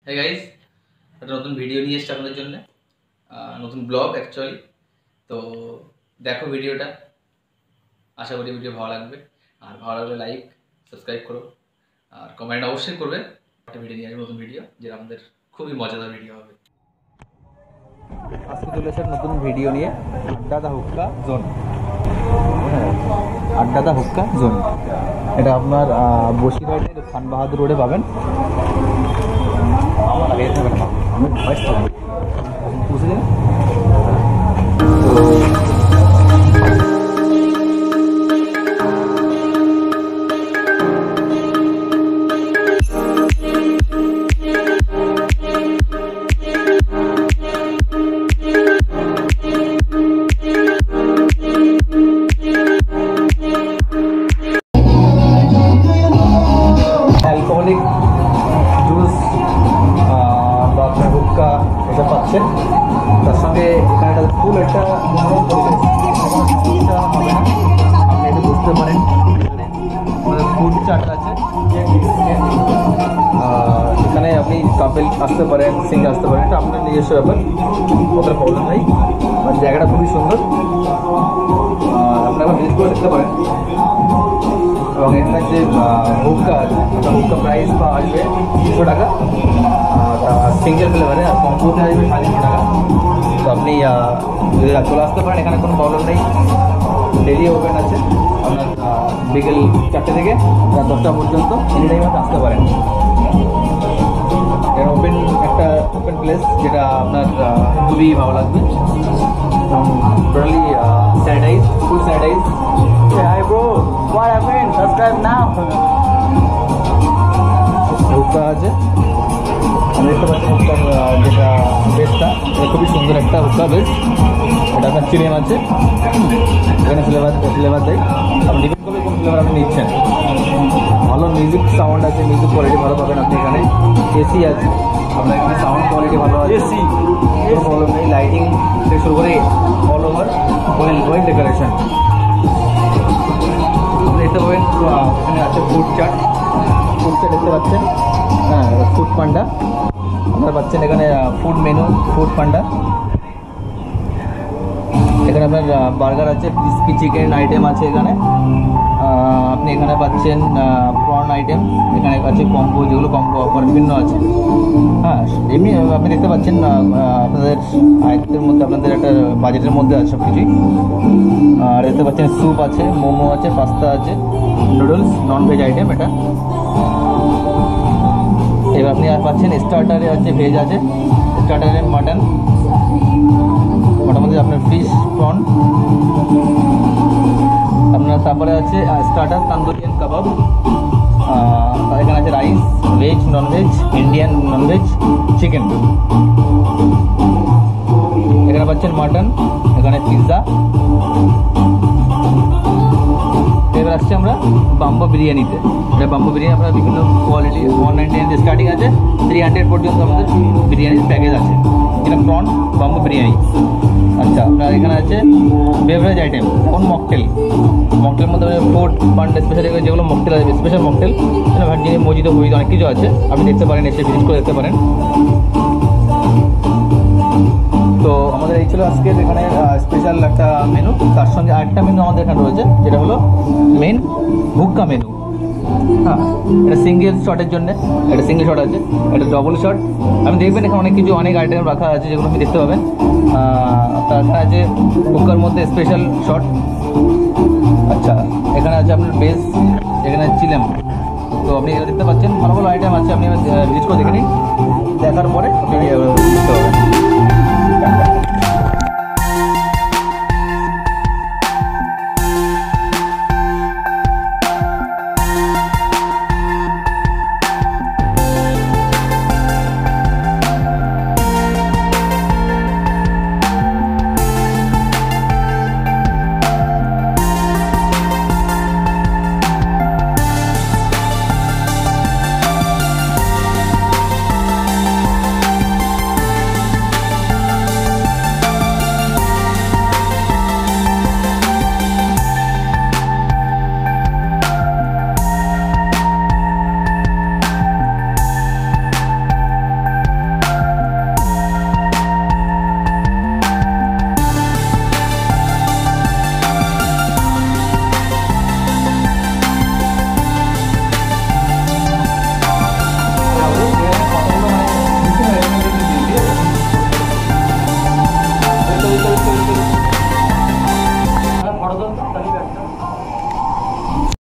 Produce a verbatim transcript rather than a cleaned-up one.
Hey guys, একটা নতুন video নিয়ে এসেছি আপনাদের জন্য, নতুন ব্লগ অ্যাকচুয়ালি। তো দেখো ভিডিওটা, আশা করি ভিডিও ভালো লাগবে। আর ভালো লাগলে লাইক সাবস্ক্রাইব করো আর কমেন্ট অবশ্যই করবে। একটা ভিডিও নিয়ে আসবে, নতুন ভিডিও, যেটা আমাদের খুবই মজাদার ভিডিও হবে। আজকে চলে এসে নতুন ভিডিও নিয়ে আড্ডা হুক্কা জোন। আড্ডা হুক্কা জোন এটা আপনার বসিরহাটের খান বাহাদুর রোডে পাবেন। আমার আগে থাকবেন না, আমি ভয়েস থাকবো বুঝে দিন। অ্যালকোহলিক জুস বা আপনার হুক্কা এটা পাচ্ছেন, তার সঙ্গে এখানে একটা ফুল একটা মনোরম পরিবেশ হবে না, আপনি এটা বুঝতে পারেন। আমাদের ফুড চাট আছে, এখানে আপনি কাপেল আসতে পারেন, সিঙ্গেল আসতে পারেন, এটা আপনার নিজস্ব ব্যাপার, ওটার প্রবলেম নেই। আর জায়গাটা খুবই সুন্দর, আপনারা ভিজিট করে দেখতে পারেন। এবং এখানে যে হুক্কা আছে, হুক্কা প্রাইস বা আসবে দুশো টাকা সিঙ্গেল ফ্লেভারে, আর কম্বোতে আসবে সাড়ে তিনশো টাকা। তো আপনি যদি চলে আসতে পারেন, এখানে কোনো প্রবলেম নেই। ডেলি ওপেন আছে আপনার বিকেল চারটে থেকে রাত দশটা পর্যন্ত, এনি টাইম আপনি আসতে পারেন। এটা ওপেন একটা ওপেন প্লেস, যেটা আপনার খুবই ভালো লাগবে। Totally sanitize, full sanitize. Hi bro, what happened? Subscribe now. হুক্কা আছে, আমি দেখতে পাচ্ছি হুক্কার যেটা বেসটা, এটা খুবই সুন্দর একটা হুক্কা বেস। এটা আপনার চিলেম আছে, এখানে ফ্লেভার ফ্লেভার দেয়, আপনি ডিপেন্ড করবে কোন ফ্লেভার আপনি নিচ্ছেন। ভালো মিউজিক সাউন্ড আছে, মিউজিক কোয়ালিটি ভালো পাবেন আপনি এখানে। এসি আছে, আপনার এখানে সাউন্ড কোয়ালিটি ভালো আছে, এসি কোনো প্রবলেম নেই। লাইটিং থেকে শুরু করে all over well well decoration দেখতে পাবেন। এখানে আছে ফুড চাট, ফুড চাট দেখতে পাচ্ছেন। হ্যাঁ, ফুড পান্ডা আপনারা পাচ্ছেন এখানে, ফুড মেনু ফুড পান্ডা। এখানে আপনার বার্গার আছে, ক্রিসপি চিকেন আইটেম আছে এখানে। আপনি এখানে পাচ্ছেন প্রন আইটেম, এখানে আছে কম্বো, যেগুলো কম্বো অফার বিভিন্ন আছে। হ্যাঁ, এমনি আপনি দেখতে পাচ্ছেন আপনাদের আয়ত্তের মধ্যে, আপনাদের একটা বাজেটের মধ্যে আছে সব কিছুই। আর দেখতে পাচ্ছেন স্যুপ আছে, মোমো আছে, পাস্তা আছে, নুডলস, নন ভেজ আইটেম এটা। এবার আপনি আর পাচ্ছেন স্টার্টারে আছে, ভেজ আছে, স্টার্টারে মাটন, মোটামুটি আপনার ফিশ, প্রন আপনার। তারপরে আছে স্টার্টার তান্দুরিয়ান কাবাব, এখানে আছে rice, veg, non veg, Indian, non veg, chicken. এখানে পাচ্ছেন মাটন, এখানে পিৎজা। এবার আসছে আমরা বাম্বো বিরিয়ানিতে। এটা বাম্বো বিরিয়ানি আপনার বিভিন্ন quality, one ninety nine starting আছে, থ্রি হান্ড্রেড পর্যন্ত আমাদের বিরিয়ানির প্যাকেজ আছে। এটা প্রন বাম্বো বিরিয়ানি। আচ্ছা, আপনার এখানে আছে বেভারেজ আইটেম, কোন মকটেল, মকটেলের মধ্যে ফুড পান্ডা স্পেশালি যেগুলো মকটেল আছে, special mocktail, virgin, mojito, mojito অনেক কিছু আছে, আপনি দেখতে পারেন, এসে ভিজিট করে দেখতে পারেন। তো আমাদের এই ছিল আজকের এখানে স্পেশাল একটা মেনু। তার সঙ্গে আরেকটা মেনু আমাদের এখানে রয়েছে, যেটা হলো মেন হুক্কা মেনু। হ্যাঁ, এটা সিঙ্গেল শটের জন্য, এটা সিঙ্গেল শট আছে, এটা ডবল শট। আপনি দেখবেন এখানে অনেক কিছু, অনেক আইটেম রাখা আছে, যেগুলো আপনি দেখতে পাবেন। তাছাড়া আছে হুক্কার মধ্যে স্পেশাল শট। আচ্ছা, এখানে আছে আপনার বেস, এখানে চিলেম। তো আপনি দেখতে পাচ্ছেন ভালো ভালো আইটেম আছে, আপনি ভিজিট করে দেখে নিন।